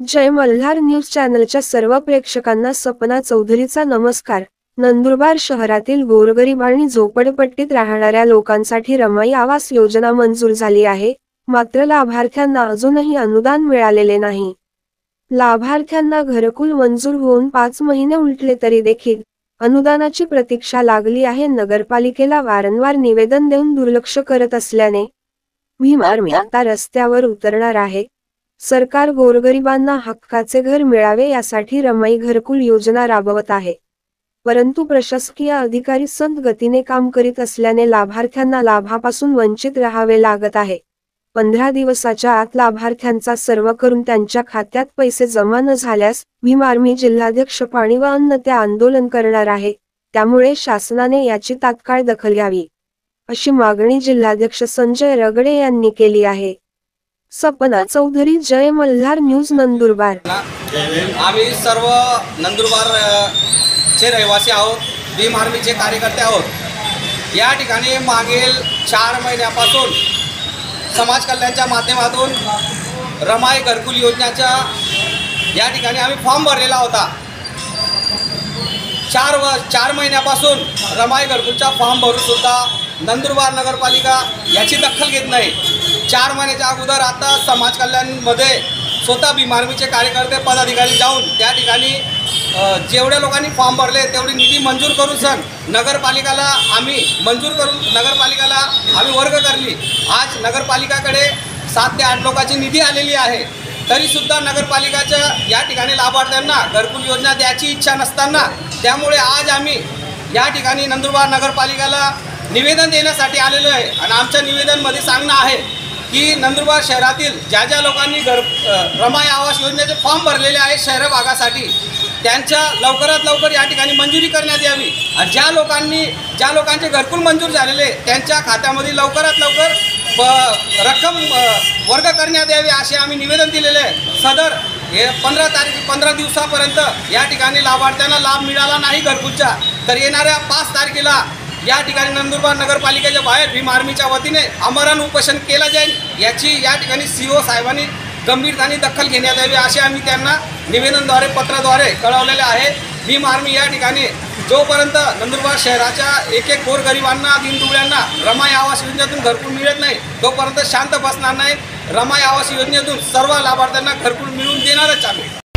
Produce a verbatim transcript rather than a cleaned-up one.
जय Malhar news चॅनलच्या सर्व प्रेक्षकांना सपना चौधरीचा नमस्कार। नंदुरबार शहरातील गोरगरीब आणि झोपडपट्टीत राहणाऱ्या लोकांसाठी रमाई आवास योजना मंजूर झाली आहे, मात्र लाभार्थ्यांना अजूनही अनुदान मिळालेले नाही। लाभार्थ्यांना घरकुल मंजूर होऊन पाच महिने उलटले तरी देखील अनुदानाची प्रतीक्षा लागली आहे। नगरपालिकेला वारंवार निवेदन देऊन दुर्लक्ष करत असल्याने भीम आर्मी आता रस्त्यावर उतरणार आहे। सरकार गोरगरिबांना हक्काचे घर मिळावे यासाठी रमाई घरकुल योजना राबवत आहे, परंतु प्रशासकीय अधिकारी संथ गतीने काम करीत असल्याने लाभार्थ्यांना लाभापासून वंचित राहावे लागत आहे। पंधरा दिवसाच्या आत लाभार्थ्यांचा सर्व करून त्यांच्या खात्यात पैसे जमा न झाल्यास भीम आर्मी जिल्हाध्यक्ष पाणी व अन्न ते आंदोलन करणार आहे, त्यामुळे शासनाने याची तात्काळ दखल घ्यावी अशी मागणी जिल्हाध्यक्ष संजय रगडे यांनी केली आहे। सपना चौधरी, जय मल्हार न्यूज, नंदुरबार। आम्ही सर्व नंदुरबार चे रहिवासी आहोत, भीम आर्मीचे कार्यकर्ते आहोत। या ठिकाणी मागील चार महिन्यापासून समाज कल्याणच्या माध्यमातून रमाई घरकुल योजनेच्या या ठिकाणी आम्ही फॉर्म भरलेला होता। चार व चार महिन्यापासून रमाई घरकुलचा फॉर्म भरून सुद्धा नंदुरबार नगरपालिका याची दखल घेत नाही। चार महिन्याच्या अगोदर आता समाज कल्याणमध्ये स्वतः भीम आर्मीचे कार्यकर्ते पदाधिकारी जाऊन त्या ठिकाणी जेवढ्या लोकांनी फॉर्म भरले तेवढी निधी मंजूर करून सण नगरपालिकाला आम्ही मंजूर करून नगरपालिकाला आम्ही वर्ग करली। आज नगरपालिकाकडे सात ते आठ लोकांची निधी आलेली आहे, तरीसुद्धा नगरपालिकाच्या या ठिकाणी लाभार्थ्यांना घरकुल योजना द्यायची इच्छा नसताना त्यामुळे आज आम्ही या ठिकाणी नंदुरबार नगरपालिकेला निवेदन देण्यासाठी आलेलो आहे। आणि आमच्या निवेदनमध्ये सांगणं आहे की नंदुरबार शहरातील ज्या ज्या लोकांनी घर रमाई आवास योजनेचे फॉर्म भरलेले आहेत शहर भागासाठी, त्यांच्या लवकरात लवकर या ठिकाणी मंजुरी करण्यात यावी। आणि ज्या लोकांनी ज्या लोकांचे घरकुल मंजूर झालेले त्यांच्या खात्यामध्ये लवकरात लवकर रक्कम वर्ग करण्यात यावी असे आम्ही निवेदन दिलेले आहे। सदर हे पंधरा तारीख पंधरा दिवसापर्यंत या ठिकाणी लाभार्थ्यांना लाभ मिळाला नाही घरकुलचा, तर येणाऱ्या पाच तारखेला या ठिकाणी नंदुरबार नगरपालिकेच्या बाहेर भीम आर्मीच्या वतीने आमरण उपोषण केलं जाईल। याची या ठिकाणी सीओ साहेबांनी गंभीरतेने दखल घेण्यात यावी असे आम्ही त्यांना निवेदनद्वारे पत्राद्वारे कळवलेले आहे। भीम आर्मी या ठिकाणी जोपर्यंत नंदुरबार शहराच्या एक एक गोरगरिबांना दीनदुबळ्यांना रमाई आवास योजनेतून घरकुल मिळत नाही तोपर्यंत शांत बसणार नाही। रमाई आवास योजनेतून सर्व लाभार्थ्यांना घरकुल मिळवून देणारच आम्ही।